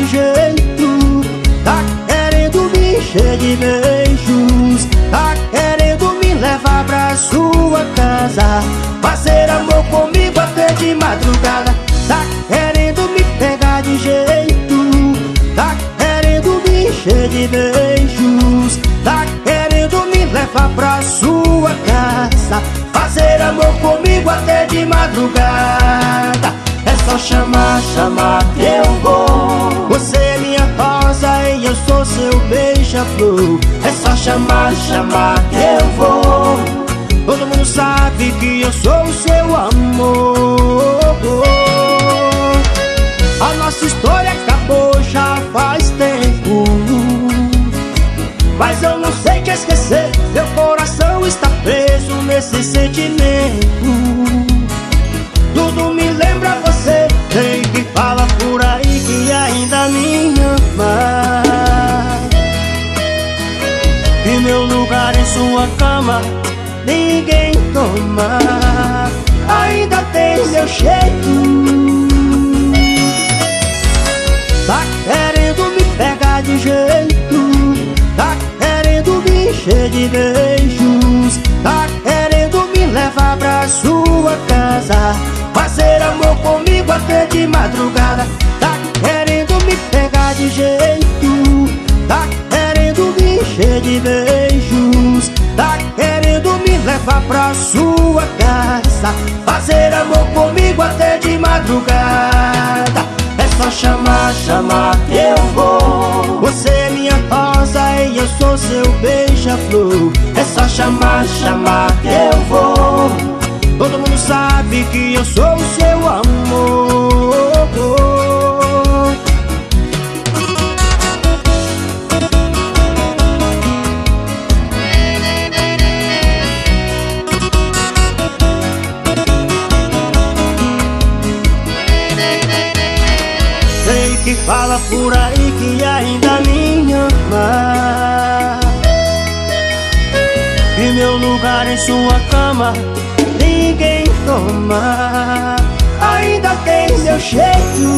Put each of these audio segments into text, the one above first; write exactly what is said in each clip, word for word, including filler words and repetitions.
de jeito, tá querendo me encher de beijos, tá querendo me levar pra sua casa, fazer amor comigo até de madrugada. Tá querendo me pegar de jeito, tá querendo me encher de beijos, tá querendo me levar pra sua casa, fazer amor comigo até de madrugada. É só chamar, chamar que eu vou. Você é minha rosa e eu sou seu beija-flor. É só chamar, chamar que eu vou. Todo mundo sabe que eu sou o seu amor. A nossa história acabou já faz tempo, mas eu não sei te esquecer. Meu coração está preso nesse sentimento. Tudo me lembra você. Tem que fala por aí que ainda me ama, e meu lugar em sua cama ninguém toma. Ainda tem meu jeito, tá querendo me pegar de jeito, tá querendo me encher de beijos, tá querendo me levar pra sua casa, fazer amor comigo até de madrugada. Tá querendo me pegar de jeito, tá querendo me encher de beijos, tá querendo me levar pra sua casa, fazer amor comigo até de madrugada. É só chamar, chamar que eu vou. Você é minha rosa e eu sou seu beija-flor. É só chamar, chamar que eu vou. Todo mundo sabe que eu sou o seu amor. Sei que fala por aí que ainda me ama, e meu lugar em sua cama ninguém toma. Ainda tem meu jeito,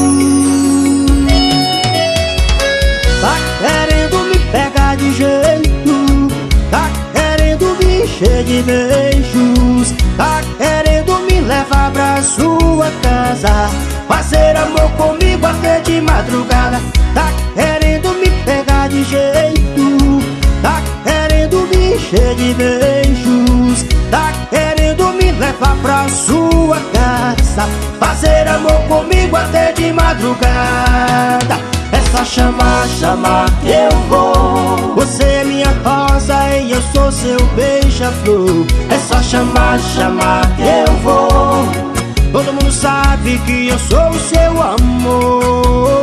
tá querendo me pegar de jeito, tá querendo me encher de beijos, tá querendo me levar pra sua casa, fazer amor comigo até de madrugada. Tá querendo me pegar de jeito, tá querendo me encher de beijos, tá querendo me levar pra sua casa, fazer amor comigo até de madrugada. É só chamar, chamar que eu vou. Você é minha rosa e eu sou seu beija-flor. É só chamar, chamar que eu vou. Todo mundo sabe que eu sou o seu amor.